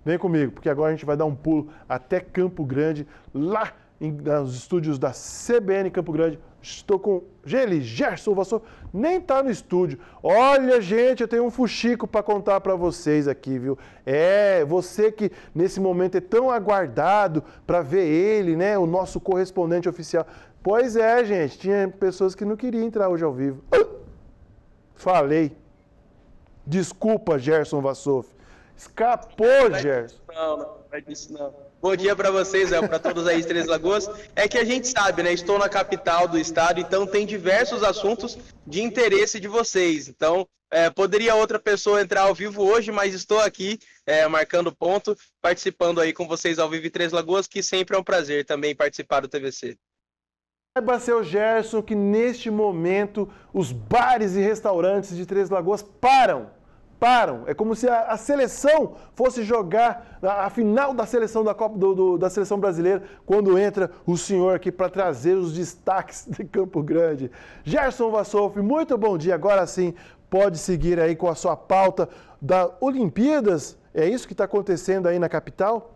Vem comigo, porque agora a gente vai dar um pulo até Campo Grande, lá nos estúdios da CBN Campo Grande. Estou com ele, Gerson Vassoufi, nem tá no estúdio. Olha, gente, eu tenho um fuxico para contar para vocês aqui, viu? Você que nesse momento é tão aguardado para ver ele, né, o nosso correspondente oficial. Pois é, gente, tinha pessoas que não queriam entrar hoje ao vivo. Falei. Desculpa, Gerson Vassoufi. Escapou, Gerson. Não vai disso não. Bom dia para vocês, para todos aí de Três Lagoas. É que a gente sabe, né? Estou na capital do estado, então tem diversos assuntos de interesse de vocês. Então, poderia outra pessoa entrar ao vivo hoje, mas estou aqui marcando ponto, participando aí com vocês ao vivo em Três Lagoas, que sempre é um prazer também participar do TVC. Saiba, seu Gerson, que neste momento os bares e restaurantes de Três Lagoas param. É como se a seleção fosse jogar a final da seleção da Copa da seleção brasileira, quando entra o senhor aqui para trazer os destaques de Campo Grande. Gerson Vassoufi, muito bom dia. Agora sim, pode seguir aí com a sua pauta das Olimpíadas. É isso que está acontecendo aí na capital?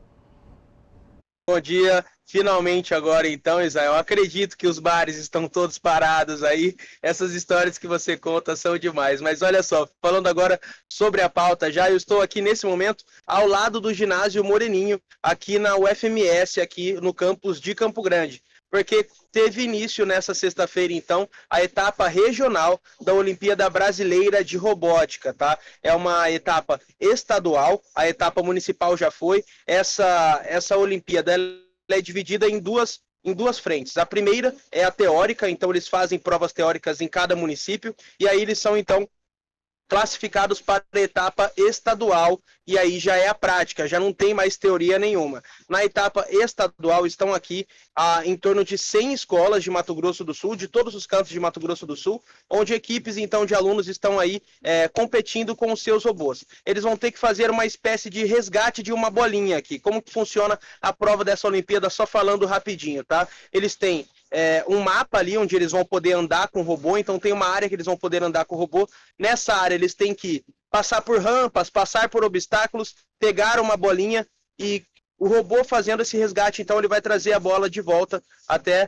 Bom dia, finalmente agora então, Israel. Acredito que os bares estão todos parados aí. Essas histórias que você conta são demais. Mas olha só, falando agora sobre a pauta já, eu estou aqui nesse momento ao lado do ginásio Moreninho, aqui na UFMS, aqui no campus de Campo Grande. Porque teve início nessa sexta-feira, então, a etapa regional da Olimpíada Brasileira de Robótica, tá? É uma etapa estadual, a etapa municipal já foi. Essa Olimpíada ela é dividida em duas frentes. A primeira é a teórica, então eles fazem provas teóricas em cada município, e aí eles são, então, classificados para a etapa estadual, e aí já é a prática, já não tem mais teoria nenhuma. Na etapa estadual estão aqui em torno de 100 escolas de Mato Grosso do Sul, de todos os cantos de Mato Grosso do Sul, onde equipes então de alunos estão aí competindo com os seus robôs. Eles vão ter que fazer uma espécie de resgate de uma bolinha aqui. Como que funciona a prova dessa Olimpíada, só falando rapidinho, tá? Eles têm um mapa ali onde eles vão poder andar com o robô, então tem uma área que eles vão poder andar com o robô. Nessa área eles têm que passar por rampas, passar por obstáculos, pegar uma bolinha e o robô fazendo esse resgate, então ele vai trazer a bola de volta até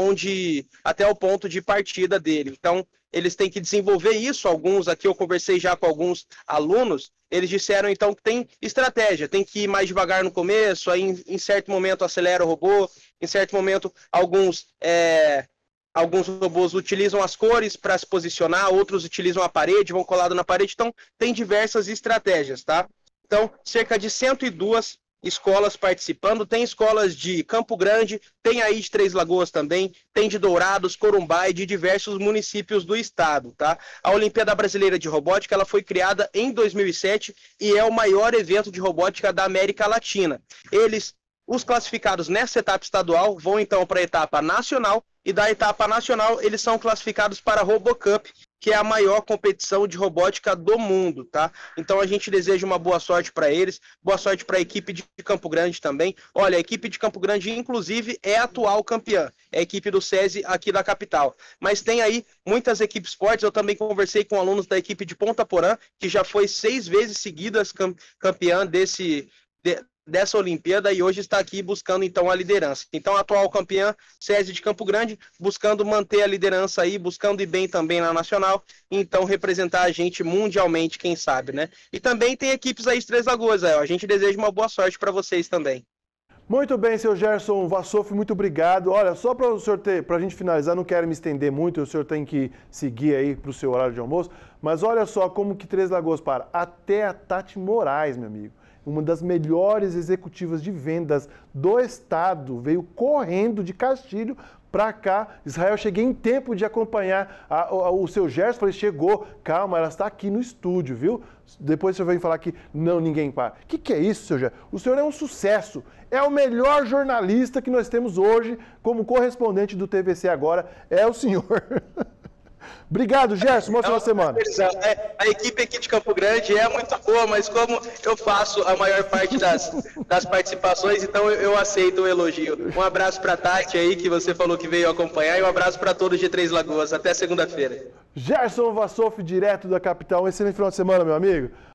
o ponto de partida dele. Então eles têm que desenvolver isso. Alguns aqui eu conversei já com alguns alunos, eles disseram então que tem estratégia, tem que ir mais devagar no começo, aí em certo momento acelera o robô, em certo momento alguns robôs utilizam as cores para se posicionar, outros utilizam a parede, vão colado na parede, então tem diversas estratégias, tá? Então, cerca de 102 escolas participando, tem escolas de Campo Grande, tem aí de Três Lagoas também, tem de Dourados, Corumbá e de diversos municípios do estado, tá? A Olimpíada Brasileira de Robótica, ela foi criada em 2007 e é o maior evento de robótica da América Latina. Os classificados nessa etapa estadual vão então para a etapa nacional, e da etapa nacional eles são classificados para a RoboCup, que é a maior competição de robótica do mundo, tá? Então a gente deseja uma boa sorte para eles, boa sorte para a equipe de Campo Grande também. Olha, a equipe de Campo Grande, inclusive, é a atual campeã, é a equipe do SESI aqui da capital. Mas tem aí muitas equipes fortes. Eu também conversei com alunos da equipe de Ponta Porã, que já foi 6 vezes seguidas campeã dessa Olimpíada e hoje está aqui buscando então a liderança. Então a atual campeã, SESI de Campo Grande, buscando manter a liderança aí, buscando ir bem também na nacional, e então representar a gente mundialmente, quem sabe, né? E também tem equipes aí de Três Lagoas, a gente deseja uma boa sorte para vocês também. Muito bem, seu Gerson Vassoufi, muito obrigado. Olha, só para o senhor para a gente finalizar, não quero me estender muito, o senhor tem que seguir aí para o seu horário de almoço, mas olha só como que Três Lagoas para. Até a Tati Moraes, meu amigo, uma das melhores executivas de vendas do estado, veio correndo de Castilho para cá. Israel, cheguei em tempo de acompanhar o seu Gerson, falei, chegou, calma, ela está aqui no estúdio, viu? Depois o senhor vem falar que não, ninguém para. O que é isso, seu Gerson? O senhor é um sucesso, é o melhor jornalista que nós temos hoje como correspondente do TVC agora, é o senhor. Obrigado, Gerson. Uma ótima semana. A equipe aqui de Campo Grande é muito boa, mas como eu faço a maior parte das participações, então eu aceito o elogio. Um abraço para a Tati aí, que você falou que veio acompanhar, e um abraço para todos de Três Lagoas. Até segunda-feira. Gerson Vassoufi, direto da capital. Um excelente final de semana, meu amigo.